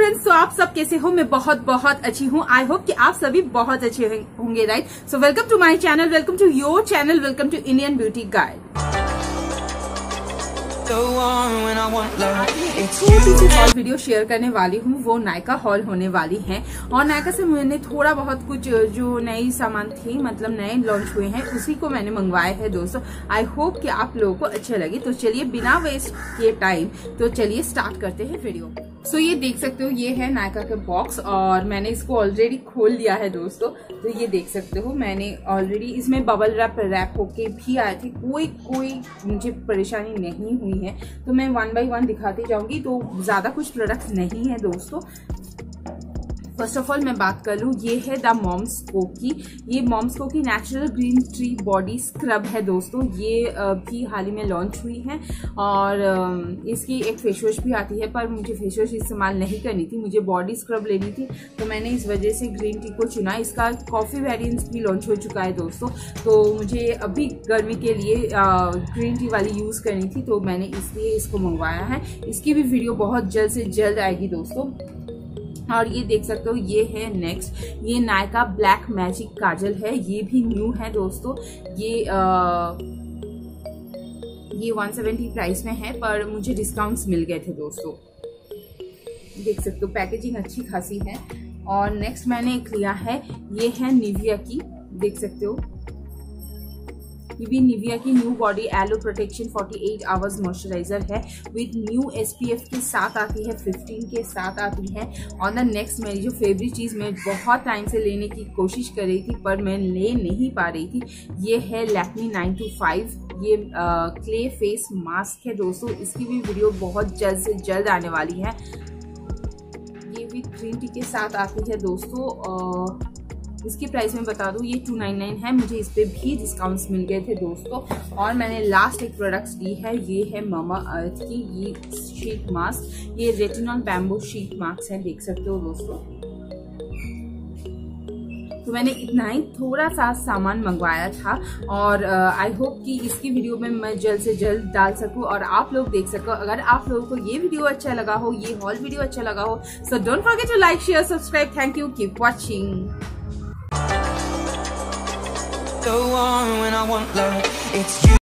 Friends, तो आप सब कैसे हो? मैं बहुत बहुत अच्छी हूँ। आई होप कि आप सभी बहुत अच्छे होंगे, right? So welcome to my channel, welcome to your channel, welcome to Indian beauty guide. Haul video share करने वाली हूँ, वो नायका हॉल होने वाली है। और नायका से मैंने थोड़ा बहुत कुछ जो नई सामान थी, मतलब नए लॉन्च हुए हैं, उसी को मैंने मंगवाया है दोस्तों। आई होप कि आप लोगों को अच्छे लगे। तो चलिए बिना वेस्ट किए टाइम, तो चलिए स्टार्ट करते हैं वीडियो। सो ये देख सकते हो, ये है नायका का बॉक्स और मैंने इसको ऑलरेडी खोल लिया है दोस्तों। तो ये देख सकते हो, मैंने ऑलरेडी इसमें बबल रैप होके भी आए थे। कोई मुझे परेशानी नहीं हुई है। तो मैं 1 बाय 1 दिखाती जाऊंगी। तो ज्यादा कुछ प्रोडक्ट्स नहीं है दोस्तों। फर्स्ट ऑफ ऑल मैं बात कर लूँ, ये है द मॉम्स कोकी। ये मॉम्स कोकी natural green tree body scrub है दोस्तों। ये भी हाल ही में लॉन्च हुई है और इसकी एक फेस वॉश भी आती है, पर मुझे फेस वॉश इस्तेमाल नहीं करनी थी, मुझे बॉडी स्क्रब लेनी थी। तो मैंने इस वजह से ग्रीन टी को चुना। इसका कॉफ़ी वेरिएंट्स भी लॉन्च हो चुका है दोस्तों। तो मुझे अभी गर्मी के लिए ग्रीन टी वाली यूज़ करनी थी, तो मैंने इसलिए इसको मंगवाया है। इसकी भी वीडियो बहुत जल्द से जल्द आएगी दोस्तों। और ये देख सकते हो, ये है नेक्स्ट, ये नायका ब्लैक मैजिक काजल है। ये भी न्यू है दोस्तों। ये 170 प्राइस में है, पर मुझे डिस्काउंट्स मिल गए थे दोस्तों। देख सकते हो, पैकेजिंग अच्छी खासी है। और नेक्स्ट मैंने एक लिया है, ये है निविया की। देख सकते हो, ये भी निविया की new body aloe protection 48 hours moisturiser with new न्यू SPF के साथ आती है, 15 के साथ आती है। और द नेक्स्ट मेरी जो फेवरेट चीज़ मैं बहुत टाइम से लेने की कोशिश कर रही थी, पर मैं ले नहीं पा रही थी, ये है लैक्मे 925। ये क्ले फेस मास्क है दोस्तों। इसकी भी वीडियो बहुत जल्द से जल्द आने वाली है। ये भी ग्रीन टी के साथ आती है दोस्तों। इसकी प्राइस में बता दूं, ये 299 है। मुझे इस पे भी डिस्काउंट्स मिल गए थे दोस्तों। और मैंने लास्ट एक प्रोडक्ट्स ली है, ये है मामा अर्थ की ये शीट मास्क। ये रेटिनॉल बैम्बू शीट मास्क है, देख सकते हो दोस्तों। तो मैंने इतना ही थोड़ा सा सामान मंगवाया था और आई होप कि इसकी वीडियो में मैं जल्द से जल्द डाल सकूं और आप लोग देख सको। अगर आप लोगों को ये वीडियो अच्छा लगा हो, ये हॉल वीडियो अच्छा लगा हो, so don't forget to like, share, subscribe. Thank you, keep watching. The one when I want love, it's you.